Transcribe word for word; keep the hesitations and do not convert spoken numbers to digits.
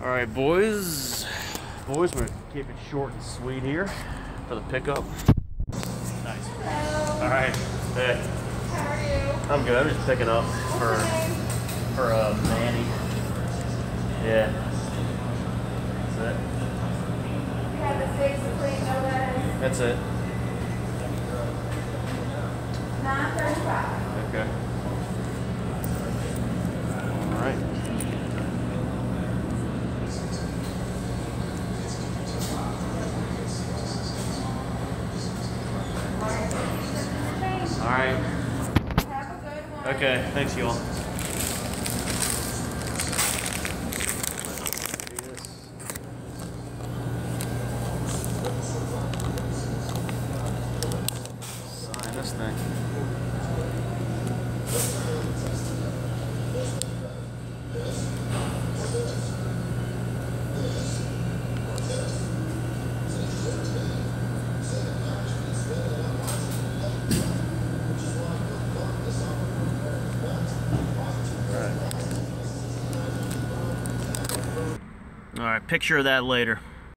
All right, boys. Boys, we're keep it short and sweet here for the pickup. Nice. All right. Hey. How are you? I'm good. I'm just picking up for Okay. for uh, Manny. Yeah. That's it. You have the face to clean, no lettuce. That's it. nine thirty-five. Okay. All right. All right. Have a good one. Okay. Thanks, y'all. Sign this thing. All right, picture of that later.